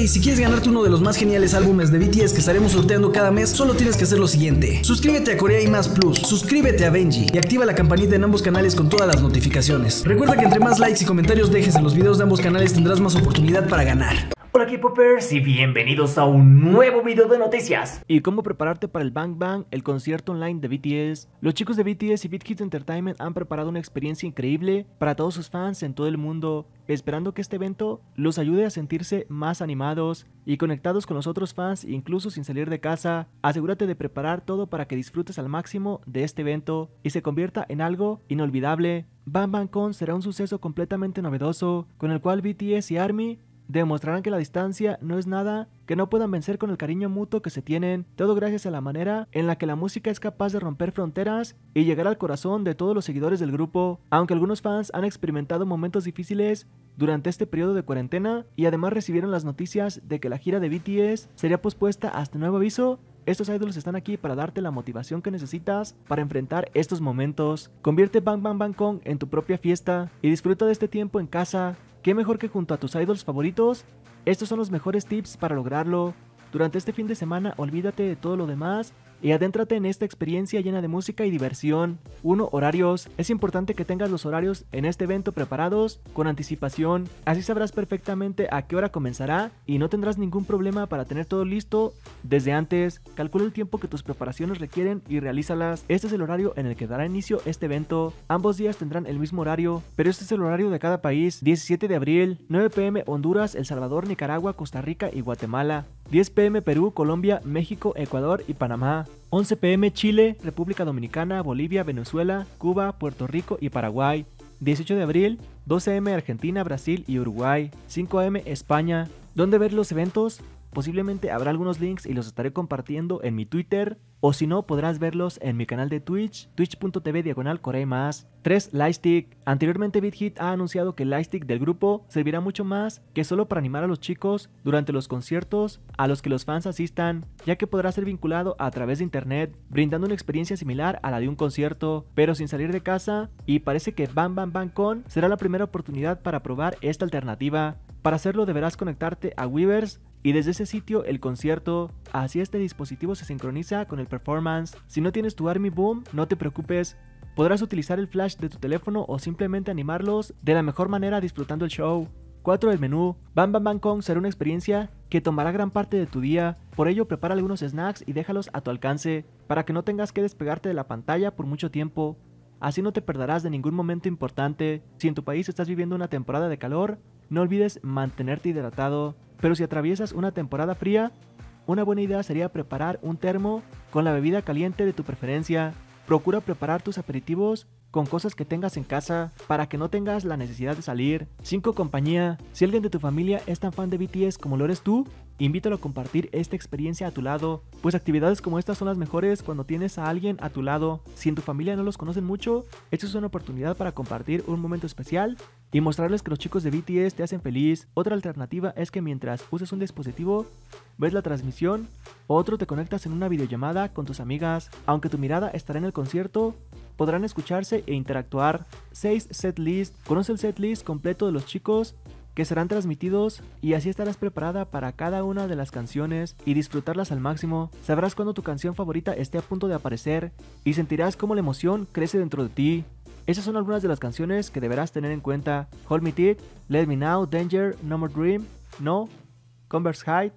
Hey, si quieres ganarte uno de los más geniales álbumes de BTS que estaremos sorteando cada mes, solo tienes que hacer lo siguiente: suscríbete a Corea y Más Plus, suscríbete a Benji y activa la campanita en ambos canales con todas las notificaciones. Recuerda que entre más likes y comentarios dejes en los videos de ambos canales tendrás más oportunidad para ganar. Hola K-Popers y bienvenidos a un nuevo video de noticias. ¿Y cómo prepararte para el Bang Bang, el concierto online de BTS? Los chicos de BTS y Big Hit Entertainment han preparado una experiencia increíble para todos sus fans en todo el mundo, esperando que este evento los ayude a sentirse más animados y conectados con los otros fans, incluso sin salir de casa. Asegúrate de preparar todo para que disfrutes al máximo de este evento y se convierta en algo inolvidable. Bang Bang Con será un suceso completamente novedoso, con el cual BTS y ARMY demostrarán que la distancia no es nada que no puedan vencer con el cariño mutuo que se tienen, todo gracias a la manera en la que la música es capaz de romper fronteras y llegar al corazón de todos los seguidores del grupo. Aunque algunos fans han experimentado momentos difíciles durante este periodo de cuarentena y además recibieron las noticias de que la gira de BTS sería pospuesta hasta nuevo aviso, estos idols están aquí para darte la motivación que necesitas para enfrentar estos momentos. Convierte Bang Bang Bang Con en tu propia fiesta y disfruta de este tiempo en casa. ¿Qué mejor que junto a tus idols favoritos? Estos son los mejores tips para lograrlo. Durante este fin de semana olvídate de todo lo demás y adéntrate en esta experiencia llena de música y diversión. 1. Horarios. Es importante que tengas los horarios en este evento preparados con anticipación, así sabrás perfectamente a qué hora comenzará y no tendrás ningún problema para tener todo listo desde antes. Calcula el tiempo que tus preparaciones requieren y realízalas. Este es el horario en el que dará inicio este evento. Ambos días tendrán el mismo horario, pero este es el horario de cada país. 17 de abril, 9 p.m. Honduras, El Salvador, Nicaragua, Costa Rica y Guatemala. 10 p.m. Perú, Colombia, México, Ecuador y Panamá. 11 p.m. Chile, República Dominicana, Bolivia, Venezuela, Cuba, Puerto Rico y Paraguay. 18 de abril, 12 a.m. Argentina, Brasil y Uruguay. 5 a.m. España. ¿Dónde ver los eventos? Posiblemente habrá algunos links y los estaré compartiendo en mi Twitter, o si no podrás verlos en mi canal de Twitch, twitch.tv/Corea+. 3. Lightstick. Anteriormente Big Hit ha anunciado que el Lightstick del grupo servirá mucho más que solo para animar a los chicos durante los conciertos a los que los fans asistan, ya que podrá ser vinculado a través de internet, brindando una experiencia similar a la de un concierto, pero sin salir de casa, y parece que Bang Bang Bang Con será la primera oportunidad para probar esta alternativa. Para hacerlo deberás conectarte a Weverse y desde ese sitio el concierto, así este dispositivo se sincroniza con el performance. Si no tienes tu ARMY Boom, no te preocupes, podrás utilizar el flash de tu teléfono o simplemente animarlos de la mejor manera disfrutando el show. 4. El menú. Bang Bang Bang Con será una experiencia que tomará gran parte de tu día, por ello prepara algunos snacks y déjalos a tu alcance, para que no tengas que despegarte de la pantalla por mucho tiempo. Así no te perderás de ningún momento importante. Si en tu país estás viviendo una temporada de calor, no olvides mantenerte hidratado, pero si atraviesas una temporada fría, una buena idea sería preparar un termo con la bebida caliente de tu preferencia. Procura preparar tus aperitivos con cosas que tengas en casa para que no tengas la necesidad de salir. 5. Compañía. Si alguien de tu familia es tan fan de BTS como lo eres tú, invítalo a compartir esta experiencia a tu lado, pues actividades como estas son las mejores cuando tienes a alguien a tu lado. Si en tu familia no los conocen mucho, esta es una oportunidad para compartir un momento especial y mostrarles que los chicos de BTS te hacen feliz. Otra alternativa es que mientras uses un dispositivo, ves la transmisión, o otro te conectas en una videollamada con tus amigas. Aunque tu mirada estará en el concierto, podrán escucharse e interactuar. 6. Setlist. Conoce el setlist completo de los chicos que serán transmitidos y así estarás preparada para cada una de las canciones y disfrutarlas al máximo. Sabrás cuando tu canción favorita esté a punto de aparecer y sentirás cómo la emoción crece dentro de ti. Esas son algunas de las canciones que deberás tener en cuenta: Hold Me Tight, Let Me Now, Danger, No More Dream, No, Converse High,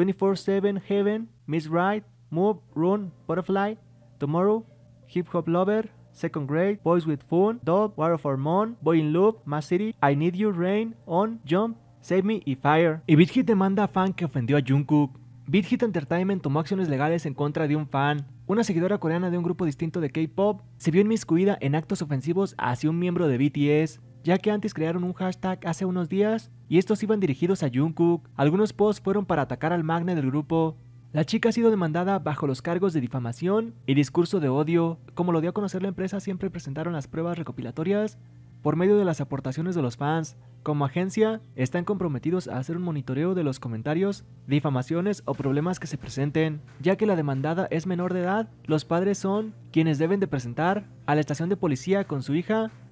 24/7 Heaven, Miss Right, Move, Run, Butterfly, Tomorrow, Hip Hop Lover, Second Grade, Boys with Fun, Dove, War of Our Moon, Boy in Love, Mass City, I Need You, Rain, On, Jump, Save Me y Fire. Y Big Hit demanda a fan que ofendió a Jungkook. Big Hit Entertainment tomó acciones legales en contra de un fan. Una seguidora coreana de un grupo distinto de K-pop se vio inmiscuida en actos ofensivos hacia un miembro de BTS, ya que antes crearon un hashtag hace unos días y estos iban dirigidos a Jungkook. Algunos posts fueron para atacar al magne del grupo. La chica ha sido demandada bajo los cargos de difamación y discurso de odio. Como lo dio a conocer la empresa, siempre presentaron las pruebas recopilatorias por medio de las aportaciones de los fans. Como agencia, están comprometidos a hacer un monitoreo de los comentarios, difamaciones o problemas que se presenten. Ya que la demandada es menor de edad, los padres son quienes deben de presentar a la estación de policía con su hija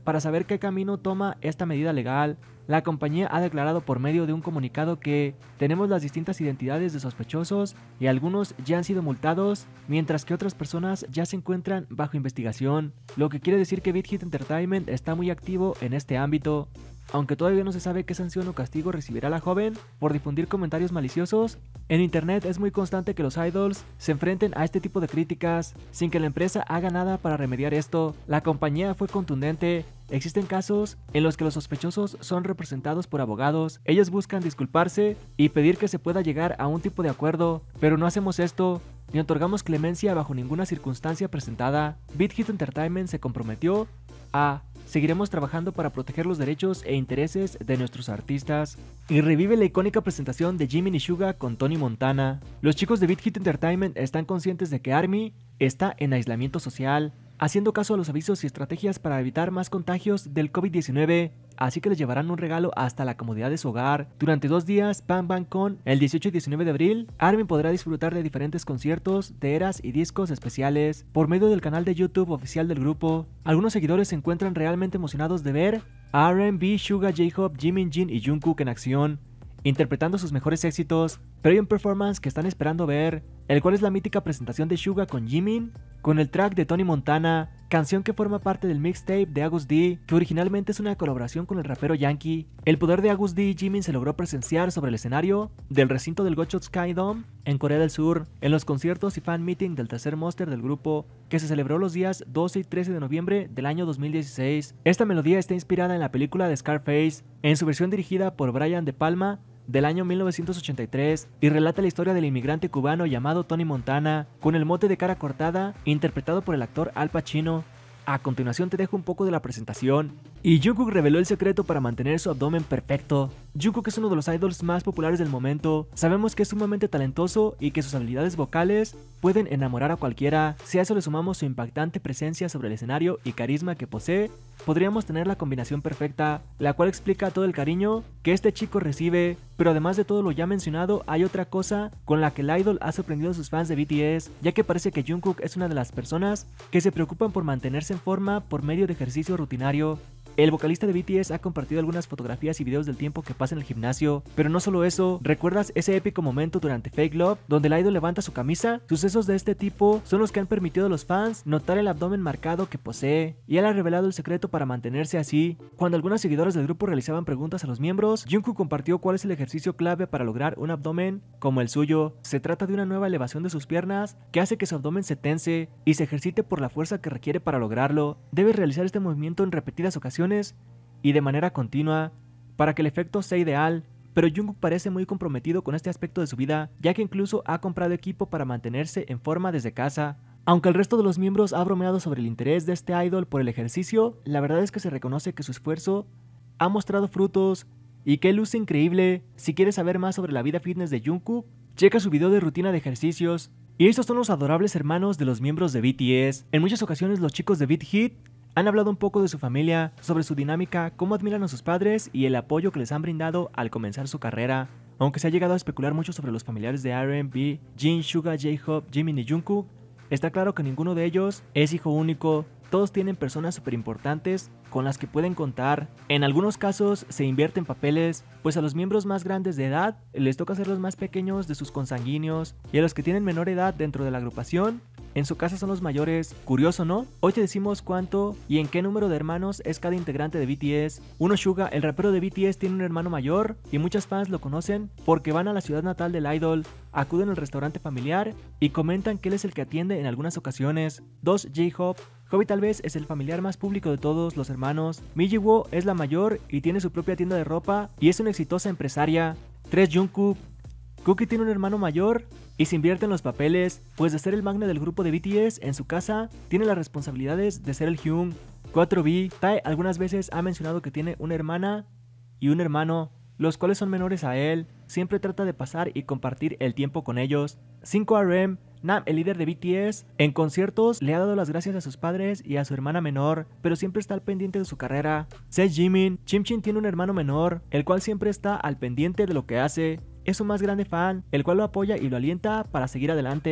para saber qué camino toma esta medida legal. La compañía ha declarado por medio de un comunicado que tenemos las distintas identidades de sospechosos y algunos ya han sido multados, mientras que otras personas ya se encuentran bajo investigación, lo que quiere decir que BitHit Entertainment está muy activo en este ámbito. Aunque todavía no se sabe qué sanción o castigo recibirá la joven por difundir comentarios maliciosos, en internet es muy constante que los idols se enfrenten a este tipo de críticas sin que la empresa haga nada para remediar esto. La compañía fue contundente. Existen casos en los que los sospechosos son representados por abogados. Ellos buscan disculparse y pedir que se pueda llegar a un tipo de acuerdo, pero no hacemos esto ni otorgamos clemencia bajo ninguna circunstancia presentada. BitHit Entertainment se comprometió a seguiremos trabajando para proteger los derechos e intereses de nuestros artistas. Y revive la icónica presentación de Jimin y Suga con Tony Montana. Los chicos de BitHit Entertainment están conscientes de que ARMY está en aislamiento social, haciendo caso a los avisos y estrategias para evitar más contagios del COVID-19, así que les llevarán un regalo hasta la comodidad de su hogar. Durante 2 días, Bang Bang Con, el 18 y 19 de abril, ARMY podrá disfrutar de diferentes conciertos, de eras y discos especiales por medio del canal de YouTube oficial del grupo. Algunos seguidores se encuentran realmente emocionados de ver a R&B, Suga, J-Hope, Jimin, Jin y Jungkook en acción, interpretando sus mejores éxitos, pero hay un performance que están esperando ver, el cual es la mítica presentación de Suga con Jimin, con el track de Tony Montana, canción que forma parte del mixtape de Agus D, que originalmente es una colaboración con el rapero Yankee. El poder de Agus D y Jimin se logró presenciar sobre el escenario del recinto del Gocho Sky Dome en Corea del Sur, en los conciertos y fan meeting del tercer monster del grupo, que se celebró los días 12 y 13 de noviembre del año 2016. Esta melodía está inspirada en la película de Scarface, en su versión dirigida por Brian De Palma, del año 1983, y relata la historia del inmigrante cubano llamado Tony Montana, con el mote de cara cortada, interpretado por el actor Al Pacino. A continuación te dejo un poco de la presentación. Y Jungkook reveló el secreto para mantener su abdomen perfecto. Jungkook es uno de los idols más populares del momento. Sabemos que es sumamente talentoso y que sus habilidades vocales pueden enamorar a cualquiera. Si a eso le sumamos su impactante presencia sobre el escenario y carisma que posee, podríamos tener la combinación perfecta, la cual explica todo el cariño que este chico recibe. Pero además de todo lo ya mencionado, hay otra cosa con la que el idol ha sorprendido a sus fans de BTS, ya que parece que Jungkook es una de las personas que se preocupan por mantenerse en forma por medio de ejercicio rutinario. El vocalista de BTS ha compartido algunas fotografías y videos del tiempo que pasa en el gimnasio, pero no solo eso. ¿Recuerdas ese épico momento durante Fake Love donde el idol levanta su camisa? Sucesos de este tipo son los que han permitido a los fans notar el abdomen marcado que posee, y él ha revelado el secreto para mantenerse así. Cuando algunos seguidores del grupo realizaban preguntas a los miembros, Jungkook compartió cuál es el ejercicio clave para lograr un abdomen como el suyo. Se trata de una nueva elevación de sus piernas que hace que su abdomen se tense y se ejercite por la fuerza que requiere para lograrlo. Debes realizar este movimiento en repetidas ocasiones y de manera continua para que el efecto sea ideal, pero Jungkook parece muy comprometido con este aspecto de su vida, ya que incluso ha comprado equipo para mantenerse en forma desde casa. Aunque el resto de los miembros ha bromeado sobre el interés de este idol por el ejercicio, la verdad es que se reconoce que su esfuerzo ha mostrado frutos y que luce increíble. Si quieres saber más sobre la vida fitness de Jungkook, checa su video de rutina de ejercicios. Y estos son los adorables hermanos de los miembros de BTS. En muchas ocasiones los chicos de BitHit han hablado un poco de su familia, sobre su dinámica, cómo admiran a sus padres y el apoyo que les han brindado al comenzar su carrera. Aunque se ha llegado a especular mucho sobre los familiares de R&B, Jin, Suga, J-Hope, Jimin y Jungkook, está claro que ninguno de ellos es hijo único. Todos tienen personas súper importantes con las que pueden contar. En algunos casos se invierten papeles, pues a los miembros más grandes de edad les toca ser los más pequeños de sus consanguíneos, y a los que tienen menor edad dentro de la agrupación, en su casa son los mayores. Curioso, ¿no? Hoy te decimos cuánto y en qué número de hermanos es cada integrante de BTS. Uno, Suga, el rapero de BTS, tiene un hermano mayor y muchos fans lo conocen porque van a la ciudad natal del idol, acuden al restaurante familiar y comentan que él es el que atiende en algunas ocasiones. 2, J-Hope. Hobi tal vez es el familiar más público de todos los hermanos. Mijiwoo es la mayor y tiene su propia tienda de ropa y es una exitosa empresaria. 3, Jungkook. Cookie tiene un hermano mayor y se invierte en los papeles, pues de ser el magne del grupo de BTS en su casa, tiene las responsabilidades de ser el Hyun. 4, B. Tae algunas veces ha mencionado que tiene una hermana y un hermano, los cuales son menores a él. Siempre trata de pasar y compartir el tiempo con ellos. 5, RM. Nam, el líder de BTS, en conciertos le ha dado las gracias a sus padres y a su hermana menor, pero siempre está al pendiente de su carrera. 6, Jimin. Chimchin tiene un hermano menor, el cual siempre está al pendiente de lo que hace. Es su más grande fan, el cual lo apoya y lo alienta para seguir adelante.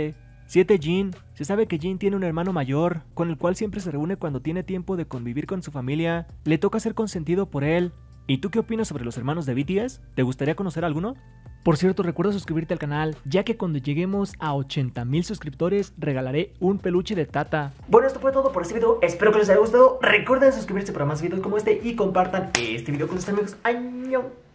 7. Jin. Se sabe que Jin tiene un hermano mayor, con el cual siempre se reúne cuando tiene tiempo de convivir con su familia. Le toca ser consentido por él. ¿Y tú qué opinas sobre los hermanos de BTS? ¿Te gustaría conocer alguno? Por cierto, recuerda suscribirte al canal, ya que cuando lleguemos a 80,000 suscriptores regalaré un peluche de Tata. Bueno, esto fue todo por este video, espero que les haya gustado. Recuerden suscribirse para más videos como este y compartan este video con sus amigos. ¡Año!